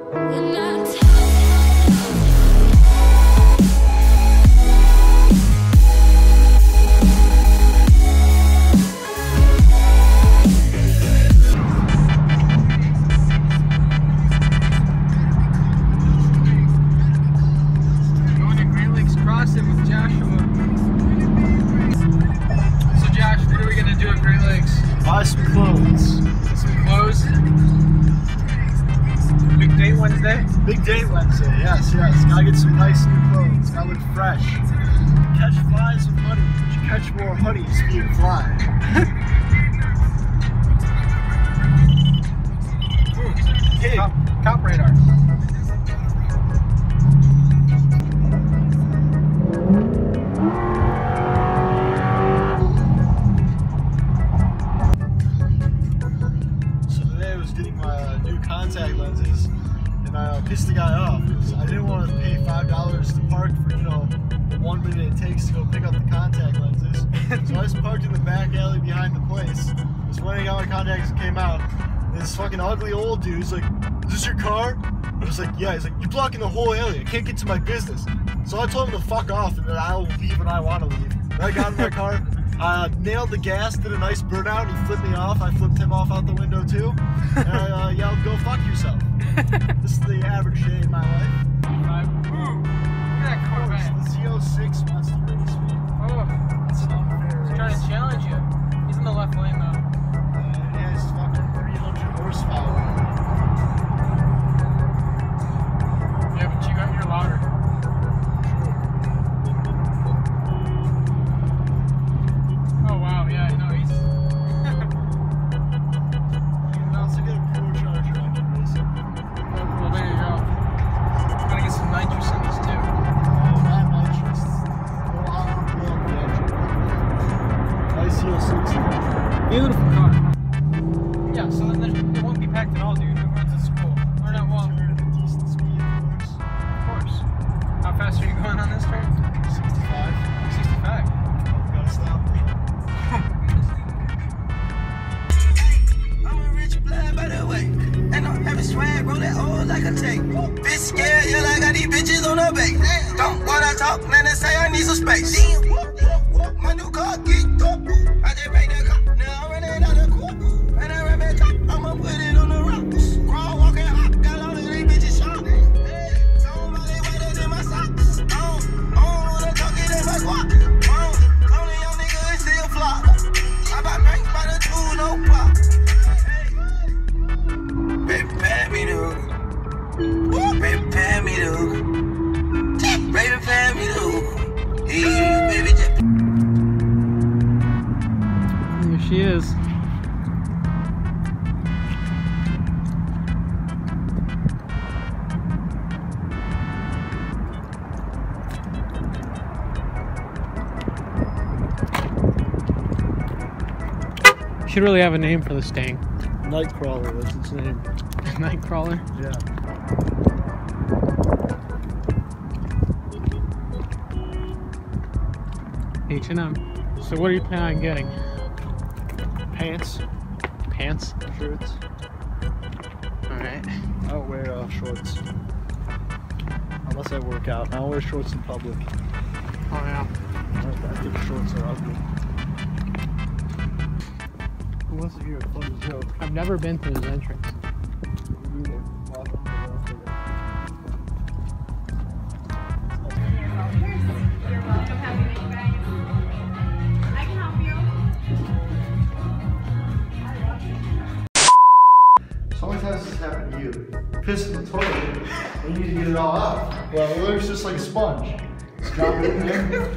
Buy some clothes. Some clothes. Big date Wednesday? Big date Wednesday, yes. Gotta get some nice new clothes. Gotta look fresh. Catch flies with honey. You catch more honey, speed of fly. Hey, cop radar. Contact lenses, and I pissed the guy off because I didn't want to pay $5 to park for, you know, the 1 minute it takes to go pick up the contact lenses. So I just parked in the back alley behind the place. Just went and got my contacts and came out. And this fucking ugly old dude's like, "Is this your car?" I was like, "Yeah." He's like, "You're blocking the whole alley. I can't get to my business." So I told him to fuck off and that I'll leave when I want to leave. And I got in my car. Nailed the gas, did a nice burnout, he flipped me off, I flipped him off out the window too, and I yelled, "Go fuck yourself." This is the average day in my life. Ooh, look at that Corvette. The Z06 wants to race me. Oh, It's an unfair race. he's trying to challenge you. He's in the left lane though. Yeah, he's fucking 300 horsepower. Yeah, but you're louder. Oh wow, yeah, no, he's... About to get a pro charger on your racing. Well, there you go. Gotta get some nitrous in this too. Oh, not nitrous. Go on the wheel, yeah. Nice Z06. Beautiful car. Yeah, so then it won't be packed at all, dude. Who runs at school? Or not, well, Decent speed, of course. How fast are you going on this turn? 65. 65. Gotta stop. I'm a rich blood by the way. And I'm having swag, roll that old like a tape. Bitch scared, yeah, I got these bitches on the back. Don't wanna talk, man, they say I need some space. My new car get up. I just break the car, now I'm running out of court. And I run back up, I'ma put it on the rocks. Crawl, walking hot, got all of these bitches shot. Somebody wetter than my socks. I don't wanna talk it in my squat. Only young nigga is still flop. I buy drinks by the two, no pop. Baby, pay me to. Baby, pay me to. Baby, pay me to. Hey, baby, just. Here she is. Should really have a name for this thing. Nightcrawler, that's its name. Nightcrawler. Yeah. H&M. So what are you planning on getting? Pants, Pants? shirts. Alright. I don't wear shorts. Unless I work out. I don't wear shorts in public. Oh yeah. I think shorts are ugly. Who wants to hear a funny joke? I've never been to his entrance. Me neither. Welcome to the You're welcome. Have a good night. I can help you. So many times this happened to you. Piss in the toilet and you need to get it all out. Well, it looks just like a sponge. Just drop it in there.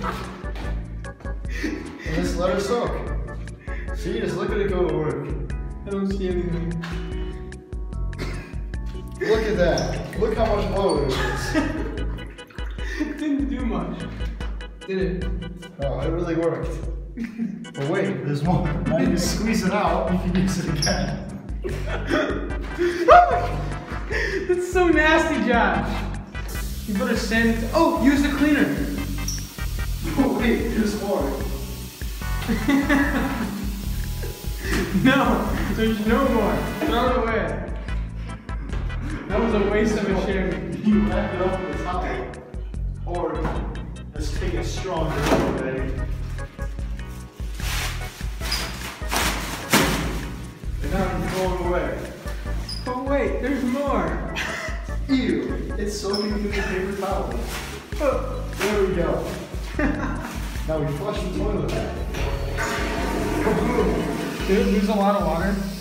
And just let her soak. See, just look at it go to work. I don't see anything. Look at that. Look how much flow it is. It didn't do much. Did it? Oh, it really worked. But wait, there's more. Now you can squeeze it out, you can use it again. That's so nasty, Josh. You better send it. Oh, use the cleaner. Oh wait, there's more. No, there's no more. Throw it away. That was a waste of a sherry. You wrap it up with a towel. Or just take a strong drink, baby. And now you're throwing away. Oh wait, there's more. Ew, it's soaking through the paper towel. Oh, there we go. Now we flush the toilet back. Kaboom! Dude, there's a lot of water.